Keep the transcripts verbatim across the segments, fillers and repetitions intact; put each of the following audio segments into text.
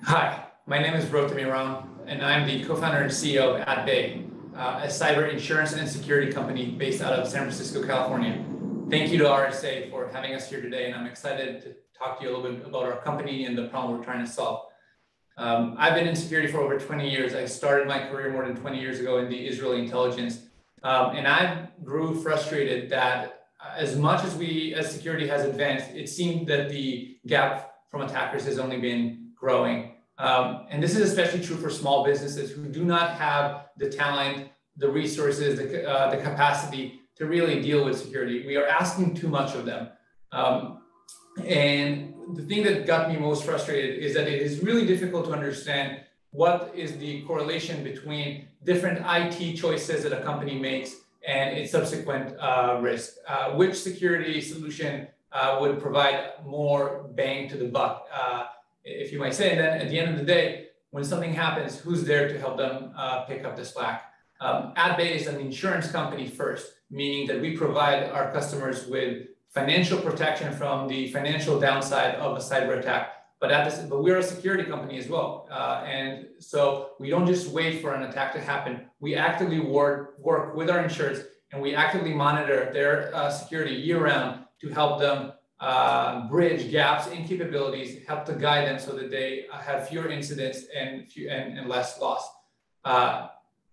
Hi, my name is Rotami Ram, and I'm the co-founder and C E O of AtBay, uh, a cyber insurance and security company based out of San Francisco, California. Thank you to R S A for having us here today, and I'm excited to talk to you a little bit about our company and the problem we're trying to solve. Um, I've been in security for over twenty years. I started my career more than twenty years ago in the Israeli intelligence, um, and I grew frustrated that as much as we, as security has advanced, it seemed that the gap from attackers has only been growing. Um, and this is especially true for small businesses who do not have the talent, the resources, the, uh, the capacity to really deal with security. We are asking too much of them. Um, and the thing that got me most frustrated is that it is really difficult to understand what is the correlation between different I T choices that a company makes and its subsequent uh, risk. Uh, which security solution uh, would provide more bang to the buck, uh, if you might say. And then at the end of the day, when something happens, who's there to help them uh, pick up the slack? Um, AtBay is an insurance company first, meaning that we provide our customers with financial protection from the financial downside of a cyber attack. But, at this, but we're a security company as well. Uh, and so we don't just wait for an attack to happen. We actively work, work with our insureds, and we actively monitor their uh, security year round to help them uh, bridge gaps in capabilities, help to guide them so that they have fewer incidents and, few, and, and less loss. Uh,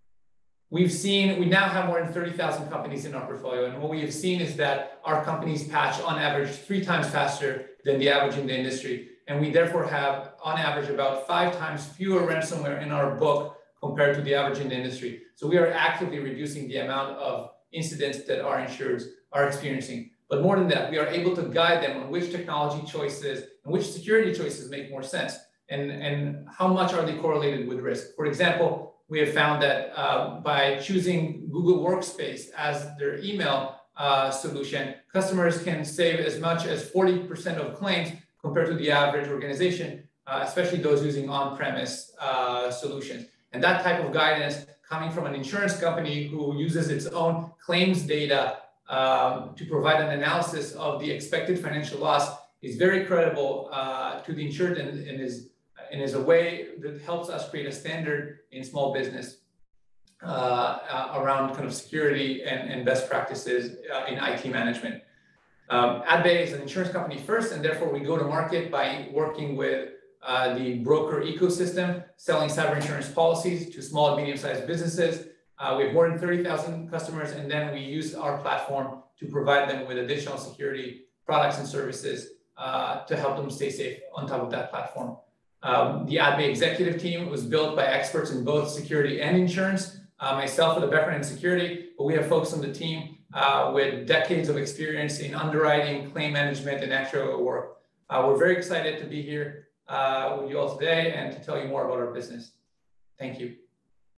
We've seen, we now have more than thirty thousand companies in our portfolio. And what we have seen is that our companies patch on average three times faster than the average in the industry. And we therefore have on average about five times fewer ransomware in our book compared to the average in the industry. So we are actively reducing the amount of incidents that our insureds are experiencing. But more than that, we are able to guide them on which technology choices and which security choices make more sense, and, and how much are they correlated with risk. For example, we have found that uh, by choosing Google Workspace as their email uh, solution, customers can save as much as forty percent of claims compared to the average organization, uh, especially those using on-premise uh, solutions. And that type of guidance coming from an insurance company who uses its own claims data um, to provide an analysis of the expected financial loss is very credible uh, to the insured, and, and is and is a way that helps us create a standard in small business uh, uh, around kind of security and, and best practices uh, in I T management. Um, AtBay is an insurance company first, and therefore we go to market by working with uh, the broker ecosystem, selling cyber insurance policies to small and medium-sized businesses. Uh, we have more than thirty thousand customers, and then we use our platform to provide them with additional security products and services uh, to help them stay safe on top of that platform. Um, the AtBay executive team was built by experts in both security and insurance. Uh, myself with a background in security, but we have folks on the team uh, with decades of experience in underwriting, claim management, and actuarial work. Uh, we're very excited to be here uh, with you all today and to tell you more about our business. Thank you.